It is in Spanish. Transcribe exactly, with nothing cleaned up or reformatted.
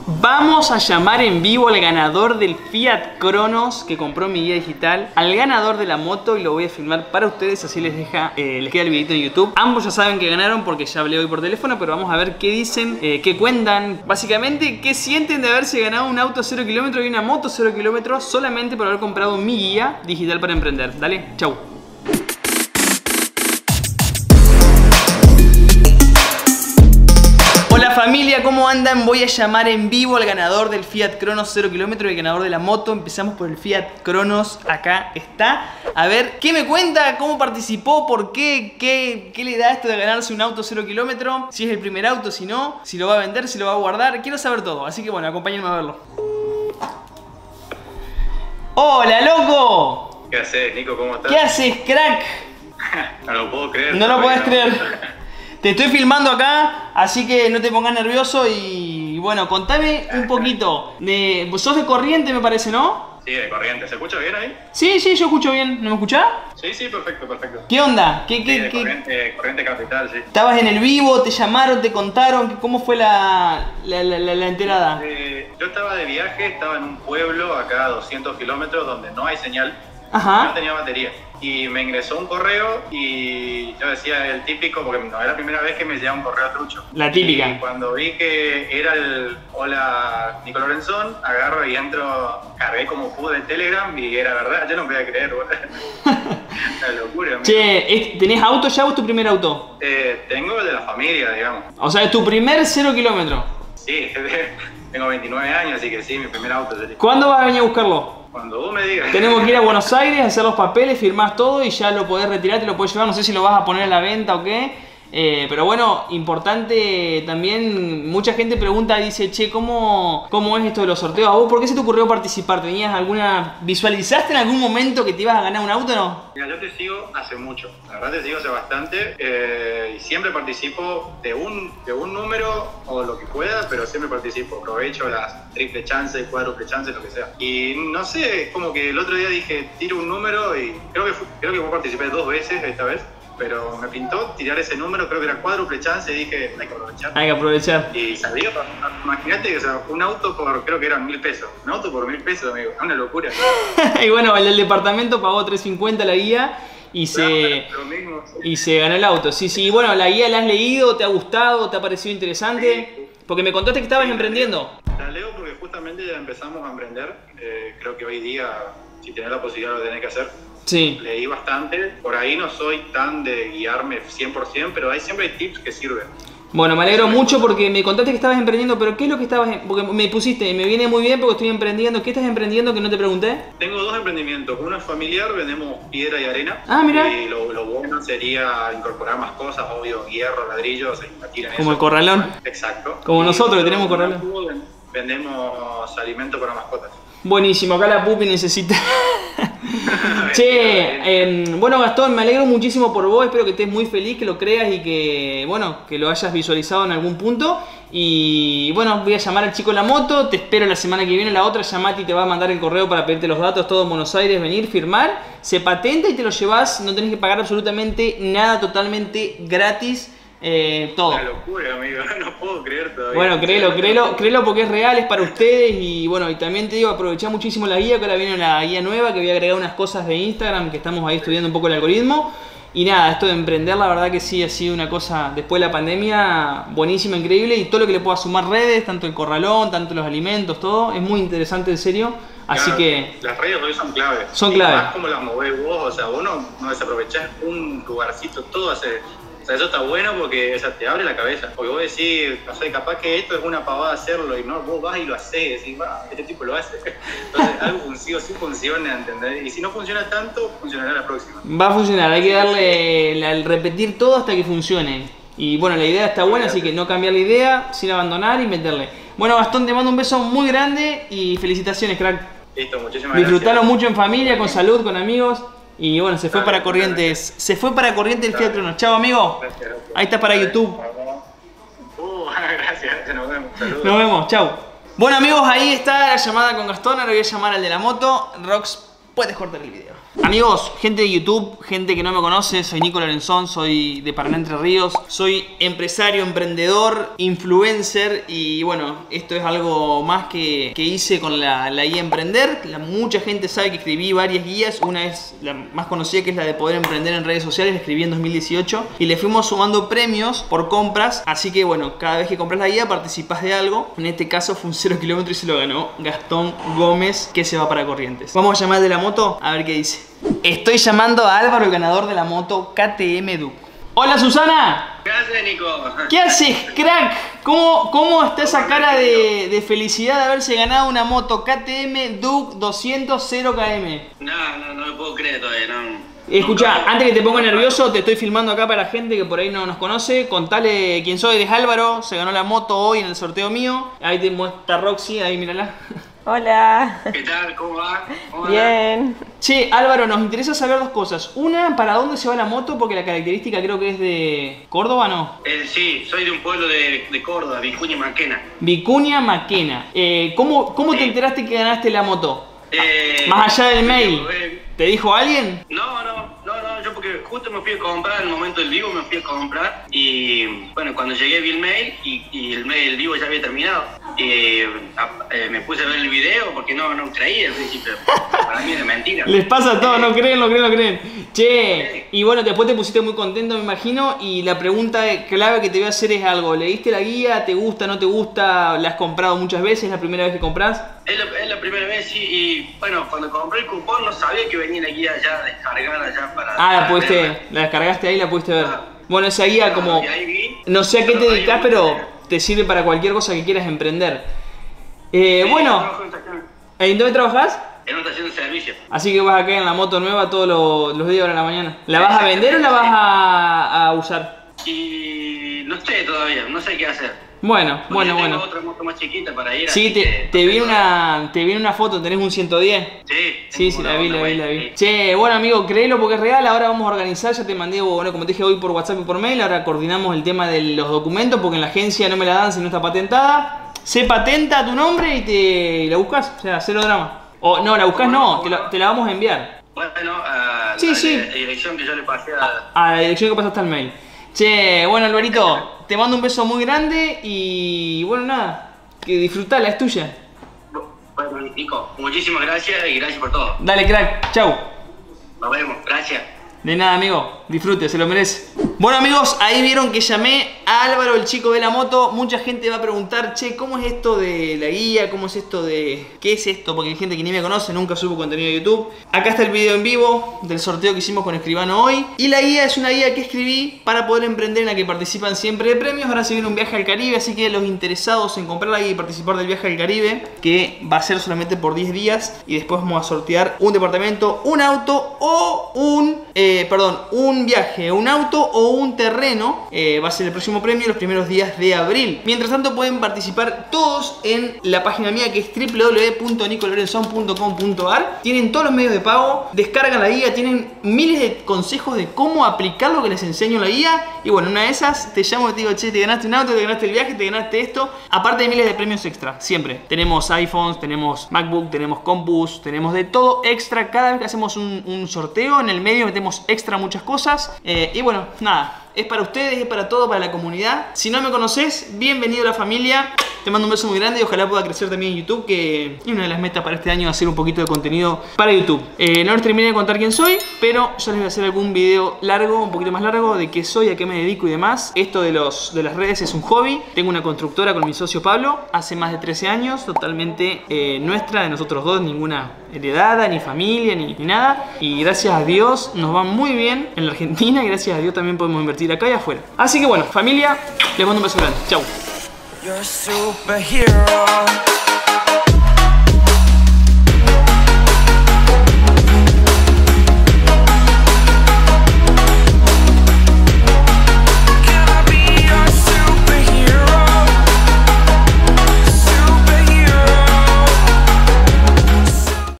Vamos a llamar en vivo al ganador del Fiat Cronos que compró mi guía digital, al ganador de la moto, y lo voy a filmar para ustedes, así les deja, eh, les queda el videito en YouTube. Ambos ya saben que ganaron porque ya hablé hoy por teléfono, pero vamos a ver qué dicen, eh, qué cuentan, básicamente qué sienten de haberse ganado un auto cero kilómetros y una moto cero kilómetros solamente por haber comprado mi guía digital para emprender. Dale, chau. Hola familia, ¿cómo andan? Voy a llamar en vivo al ganador del Fiat Cronos cero kilómetros y el ganador de la moto. Empezamos por el Fiat Cronos, acá está. A ver, ¿qué me cuenta? ¿Cómo participó? ¿Por qué? ¿Qué, qué le da esto de ganarse un auto cero kilómetros? Si es el primer auto, si no, si lo va a vender, si lo va a guardar. Quiero saber todo, así que bueno, acompáñenme a verlo. ¡Hola, loco! ¿Qué haces, Nico? ¿Cómo estás? ¿Qué haces, crack? No lo puedo creer. No lo podés creer. Te estoy filmando acá, así que no te pongas nervioso y bueno, contame un poquito. De, sos de Corrientes, me parece, ¿no? Sí, de Corrientes. ¿Se escucha bien ahí? Sí, sí, yo escucho bien. ¿No me escuchás? Sí, sí, perfecto, perfecto. ¿Qué onda? ¿Qué, qué, sí, de qué? Corriente, Corriente Capital, sí. ¿Estabas en el vivo? ¿Te llamaron? ¿Te contaron? ¿Cómo fue la, la, la, la, la enterada? Eh, yo estaba de viaje, estaba en un pueblo acá a doscientos kilómetros donde no hay señal. Ajá. No tenía batería. Y me ingresó un correo y yo decía el típico, porque no era la primera vez que me llegaba un correo trucho. La típica. Y cuando vi que era el hola Nico Lorenzón, agarro y entro, cargué como pude el Telegram y era verdad, yo no me podía creer, güey. Una locura. Amigo. Che, ¿tenés auto ya o es tu primer auto? Eh, tengo el de la familia, digamos. O sea, es tu primer cero kilómetros. Sí, tengo veintinueve años, así que sí, mi primer auto. ¿Cuándo vas a venir a buscarlo? Cuando vos me digas. Tenemos que ir a Buenos Aires, hacer los papeles, firmás todo y ya lo podés retirar, te lo podés llevar. No sé si lo vas a poner a la venta o qué. Eh, pero bueno, importante también, mucha gente pregunta, dice, che, ¿cómo, ¿cómo es esto de los sorteos? ¿A vos por qué se te ocurrió participar? ¿Tenías alguna, visualizaste en algún momento que te ibas a ganar un auto o no? Mira, yo te sigo hace mucho, la verdad te sigo hace bastante eh, y siempre participo de un, de un número o lo que pueda, pero siempre participo, aprovecho las triple chances, cuádruple chances, lo que sea. Y no sé, como que el otro día dije, tiro un número y creo que, fue, creo que participé dos veces esta vez. Pero me pintó tirar ese número, creo que era cuádruple chance, y dije, hay que aprovechar. Hay que aprovechar. Y salió, imagínate que o sea, un auto por, creo que eran mil pesos. Un auto por mil pesos, amigo, es una locura. Y bueno, el del departamento pagó tres cincuenta la guía y se, claro, lo mismo, sí. y se ganó el auto. Sí, sí, bueno, la guía la has leído, te ha gustado, te ha parecido interesante. Sí. Porque me contaste que estabas sí, emprendiendo. La leo porque justamente ya empezamos a emprender. Eh, creo que hoy día, si tenés la posibilidad, lo tenés que hacer. Sí. Leí bastante, por ahí no soy tan de guiarme cien por ciento, pero hay siempre hay tips que sirven. Bueno, me alegro mucho porque me contaste que estabas emprendiendo, pero ¿qué es lo que estabas? Porque me pusiste, me viene muy bien porque estoy emprendiendo. ¿Qué estás emprendiendo que no te pregunté? Tengo dos emprendimientos, uno es familiar, vendemos piedra y arena. Ah, mira. Y lo, lo bueno sería incorporar más cosas, obvio, hierro, ladrillos, invertir en eso. Como el corralón. Exacto. Como y nosotros que tenemos corralón. Vendemos alimento para mascotas. Buenísimo, acá la pupi necesita. Che, eh, bueno Gastón, me alegro muchísimo por vos, espero que estés muy feliz, que lo creas y que, bueno, que lo hayas visualizado en algún punto. Y bueno, voy a llamar al chico de la moto, te espero la semana que viene, la otra llamate y te va a mandar el correo para pedirte los datos, todo en Buenos Aires, venir, firmar, se patenta y te lo llevas, no tenés que pagar absolutamente nada, totalmente gratis. Eh, todo. Una locura, amigo, no puedo creer todavía. Bueno, créelo, créelo, créelo porque es real, es para ustedes y bueno, y también te digo, aprovechá muchísimo la guía, que ahora viene la guía nueva, que voy a agregar unas cosas de Instagram, que estamos ahí estudiando un poco el algoritmo. Y nada, esto de emprender, la verdad que sí, ha sido una cosa, después de la pandemia, buenísima, increíble, y todo lo que le pueda sumar redes, tanto el corralón, tanto los alimentos, todo, es muy interesante, en serio. Así claro, que... las redes hoy son claves. Son y claves. más como las movés vos, o sea, vos no, no desaprovechás un lugarcito, todo hace... O sea, eso está bueno porque o sea, te abre la cabeza. Porque vos decís, o sea, capaz que esto es una pavada hacerlo y no, vos vas y lo haces, decís, va, este tipo lo hace. Entonces, algo funciona, sí funciona, ¿entendés? Y si no funciona tanto, funcionará la próxima. Va a funcionar, hay que darle el repetir todo hasta que funcione. Y bueno, la idea está buena, así que no cambiar la idea, sin abandonar y meterle. Bueno, Gastón, te mando un beso muy grande y felicitaciones, crack. Listo, muchísimas Disfrutalo gracias. mucho en familia, con salud, con amigos. Y bueno, se fue Dale, para Corrientes. Se fue para Corrientes el Fiat Cronos. Chao, amigo. Gracias, gracias. Ahí está para YouTube. Uh, gracias, nos vemos. Saludos. Nos vemos, chao. Bueno, amigos, ahí está la llamada con Gastón. Ahora voy a llamar al de la moto. Rox, puedes cortar el video. Amigos, gente de YouTube, gente que no me conoce, soy Nico Lorenzón, soy de Paraná Entre Ríos, soy empresario, emprendedor, influencer y bueno, esto es algo más que, que hice con la, la guía Emprender. La, mucha gente sabe que escribí varias guías, una es la más conocida que es la de poder emprender en redes sociales, la escribí en dos mil dieciocho y le fuimos sumando premios por compras, así que bueno, cada vez que compras la guía participás de algo. En este caso fue un cero kilómetro y se lo ganó Gastón Gómez, que se va para Corrientes. Vamos a llamar de la moto a ver qué dice. Estoy llamando a Álvaro, el ganador de la moto K T M Duke. Hola Susana. ¿Qué haces, Nico? ¿Qué haces, crack? ¿Cómo, cómo está esa cara de, de felicidad de haberse ganado una moto K T M Duke doscientos cero kilómetros? No, no, no me puedo creer todavía, no. Escuchá, antes que te ponga nervioso, te estoy filmando acá para la gente que por ahí no nos conoce. Contale quién soy, eres Álvaro, se ganó la moto hoy en el sorteo mío. Ahí te muestra Roxy, ahí mírala. Hola. ¿Qué tal? ¿Cómo va? ¿Cómo Bien. Che, Álvaro, nos interesa saber dos cosas. Una, ¿para dónde se va la moto? Porque la característica creo que es de Córdoba, ¿no? Eh, sí, soy de un pueblo de, de Córdoba, Vicuña Maquena. Vicuña Maquena. Eh, ¿Cómo, cómo Sí. te enteraste que ganaste la moto? Eh, Más allá del mail. eh, ¿Te dijo alguien? No, no, no, no, yo porque justo me fui a comprar, en el momento del vivo me fui a comprar y bueno, cuando llegué vi el mail y, y el mail del vivo ya había terminado. Y a- eh, me puse a ver el video porque no, no creía al principio, para mí era mentira. Les pasa todo, no creen, no creen, no creen. Che, y bueno, después te pusiste muy contento, me imagino. Y la pregunta clave que te voy a hacer es algo. ¿Leíste la guía? ¿Te gusta, no te gusta? ¿La has comprado muchas veces? ¿Es la primera vez que compras? Es la, es la primera vez, sí, y bueno, cuando compré el cupón no sabía que venía la guía ya descargada ya para... Ah, la para pudiste, verla. la descargaste ahí, la pudiste ver. Ah. Bueno, esa guía como... Y ahí vi, No sé a qué te pero ahí dedicas, vi- pero te sirve para cualquier cosa que quieras emprender. Eh, Sí, bueno, trabajo en estación- ¿en dónde trabajás? en una estación de servicio. Así que vas acá en la moto nueva todos los, los días de la mañana. ¿La vas a vender o la vas a, a usar? Y no sé todavía, no sé qué hacer. Bueno, Porque bueno, tengo bueno. otra moto más chiquita para ir. Sí, así te, que te no vi sé una, te vi una foto, tenés un ciento diez. Sí, Sí, tengo sí, una la vi, onda la vi, la buena, vi. sí. Che, bueno amigo, créelo porque es real, ahora vamos a organizar, ya te mandé, bueno, como te dije hoy por WhatsApp y por mail, ahora coordinamos el tema de los documentos porque en la agencia no me la dan si no está patentada. Se patenta tu nombre y te y la buscas, o sea, cero drama. O no, la buscas no, te la, te la vamos a enviar. Bueno, a Sí, la sí. dire- dirección que yo le pasé a... A la dirección que pasaste al mail. Che, bueno Alvarito, te mando un beso muy grande y bueno, nada, que disfrutala, es tuya. Bueno, Nico, muchísimas gracias y gracias por todo. Dale crack, chau. Nos vemos, gracias. De nada, amigo. Disfrute, se lo merece. Bueno, amigos, ahí vieron que llamé a Álvaro, el chico de la moto. Mucha gente va a preguntar, che, ¿cómo es esto de la guía? ¿Cómo es esto de...? ¿Qué es esto? Porque hay gente que ni me conoce, nunca subo contenido de YouTube. Acá está el video en vivo del sorteo que hicimos con Escribano hoy. Y la guía es una guía que escribí para poder emprender, en la que participan siempre de premios. Ahora se viene un viaje al Caribe, así que los interesados en comprar la guía y participar del viaje al Caribe, que va a ser solamente por diez días, y después vamos a sortear un departamento, un auto o un... eh, perdón, un viaje, un auto o un terreno. Eh, va a ser el próximo premio los primeros días de abril. Mientras tanto pueden participar todos en la página mía, que es w w w punto nicolorenzon punto com punto a r. Tienen todos los medios de pago, descargan la guía, tienen miles de consejos de cómo aplicar lo que les enseño en la guía. Y bueno, una de esas te llamo y te digo, che, te ganaste un auto, te ganaste el viaje, te ganaste esto. Aparte de miles de premios extra, siempre. Tenemos iPhones, tenemos MacBook, tenemos compus, tenemos de todo extra. Cada vez que hacemos un, un sorteo, en el medio metemos extra muchas cosas. Eh, y bueno, nada. Es para ustedes, es para todo, para la comunidad. Si no me conoces, bienvenido a la familia. Te mando un beso muy grande y ojalá pueda crecer también en YouTube, que es una de las metas para este año, hacer un poquito de contenido para YouTube. Eh, no les terminé de contar quién soy, pero ya les voy a hacer algún video largo, un poquito más largo, de qué soy, a qué me dedico y demás. Esto de, los, de las redes es un hobby. Tengo una constructora con mi socio Pablo, hace más de trece años, totalmente eh, nuestra, de nosotros dos, ninguna heredada, ni familia, ni, ni nada. Y gracias a Dios nos va muy bien en la Argentina y gracias a Dios también podemos invertir acá y afuera. Así que bueno, familia, les mando un beso grande. Chau. You're a superhero.